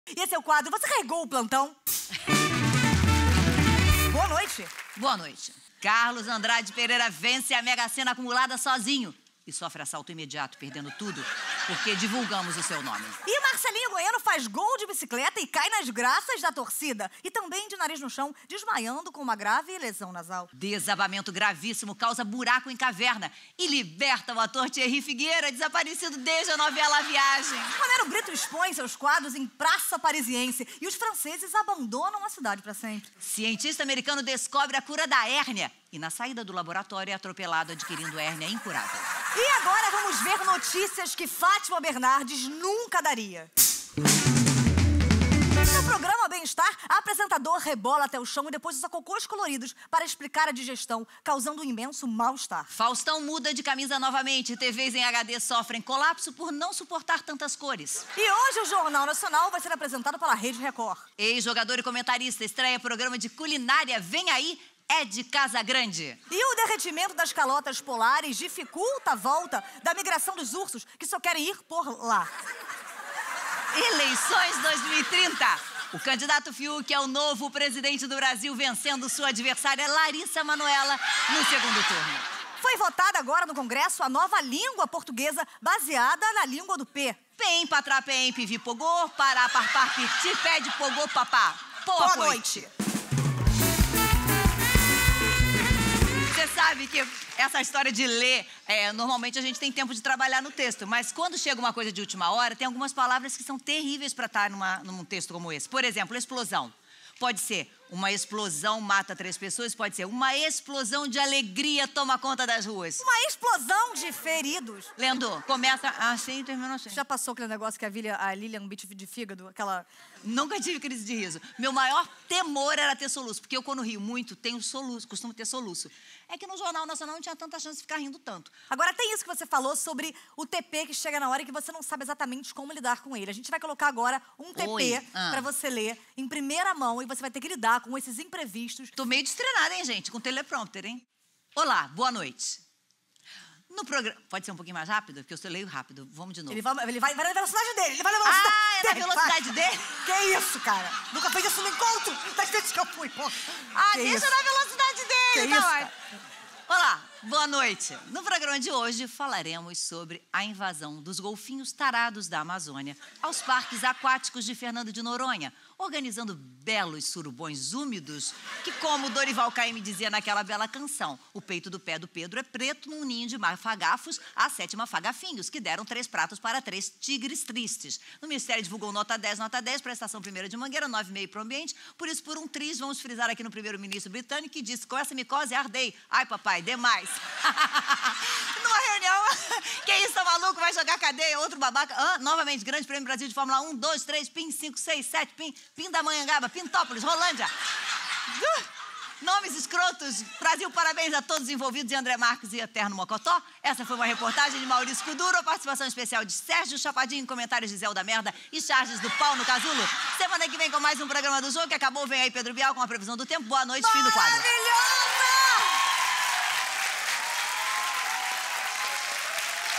E esse é o quadro Você Regou o Plantão? Boa noite. Boa noite. Carlos Andrade Pereira vence a Mega Sena acumulada sozinho e sofre assalto imediato, perdendo tudo, porque divulgamos o seu nome. E Marcelinho Goiano faz gol de bicicleta e cai nas graças da torcida. E também de nariz no chão, desmaiando com uma grave lesão nasal. Desabamento gravíssimo causa buraco em caverna e liberta o ator Thierry Figueira, desaparecido desde a novela A Viagem. Romero Brito expõe seus quadros em praça parisiense e os franceses abandonam a cidade para sempre. Cientista americano descobre a cura da hérnia e na saída do laboratório é atropelado adquirindo hérnia incurável. E agora vamos ver notícias que Fátima Bernardes nunca daria. No programa Bem-Estar, a apresentadora rebola até o chão e depois usa cocôs coloridos para explicar a digestão, causando um imenso mal-estar. Faustão muda de camisa novamente. TVs em HD sofrem colapso por não suportar tantas cores. E hoje o Jornal Nacional vai ser apresentado pela Rede Record. Ex-jogador e comentarista estreia programa de culinária Vem Aí, Ed Casagrande. E o derretimento das calotas polares dificulta a volta da migração dos ursos que só querem ir por lá. Eleições 2030. O candidato Fiuk é o novo presidente do Brasil, vencendo sua adversária Larissa Manoela no segundo turno. Foi votada agora no Congresso a nova língua portuguesa baseada na língua do P. Pem, patrá, pem, pivi, pogô, pará, parpar, piti, pede, pogô, papá. Boa noite. Você sabe que essa história de ler, normalmente a gente tem tempo de trabalhar no texto, mas quando chega uma coisa de última hora, tem algumas palavras que são terríveis para estar num texto como esse. Por exemplo, explosão. Pode ser uma explosão mata 3 pessoas, pode ser uma explosão de alegria toma conta das ruas. Uma explosão de feridos. Lendo, começa assim e termina assim. Já passou aquele negócio que a Lilian beat de fígado, aquela... Nunca tive crise de riso. Meu maior temor era ter soluço, porque eu quando rio muito, tenho soluço, costumo ter soluço. É que no Jornal Nacional não tinha tanta chance de ficar rindo tanto. Agora tem isso que você falou sobre o TP que chega na hora e que você não sabe exatamente como lidar com ele. A gente vai colocar agora um TP pra você ler em primeira mão e você vai ter que lidar com esses imprevistos. Tô meio destrenada, hein, gente? Com teleprompter, hein? Olá, boa noite. No programa... Pode ser um pouquinho mais rápido? Porque eu leio rápido. Vamos de novo. Ele vai na velocidade dele. Ele vai na velocidade dele. É na velocidade dele? Que isso, cara? Nunca fez isso no encontro. Das vezes que eu fui, pô. Deixa na velocidade dele. Que tá isso, cara? Olá, boa noite. No programa de hoje falaremos sobre a invasão dos golfinhos tarados da Amazônia aos parques aquáticos de Fernando de Noronha, organizando belos surubões úmidos que, como Dorival Caymmi dizia naquela bela canção, o peito do pé do Pedro é preto num ninho de mafagafos, a 7ª Fagafinhos, que deram 3 pratos para 3 tigres tristes. No Ministério divulgou nota 10 para a Estação Primeira de Mangueira, 9,5 para o ambiente. Por isso, por um triz, vamos frisar aqui no primeiro-ministro britânico que disse, com essa micose ardei. Ai, papai, demais. Numa reunião, que isso, tá maluco? Vai jogar cadeia, outro babaca. Novamente, Grande Prêmio Brasil de Fórmula 1, 2, 3, PIN, 5, 6, 7, PIN, Pindamonhangaba, Pintópolis, Rolândia. Nomes escrotos. Brasil, parabéns a todos os envolvidos em André Marques e Eterno Mocotó. Essa foi uma reportagem de Maurício Kuduro, a participação especial de Sérgio Chapadinho, comentários de Zé da Merda e charges do pau no casulo. Semana que vem com mais um programa do jogo que acabou. Vem aí Pedro Bial com a previsão do tempo. Boa noite, fim do quadro. Maravilhoso!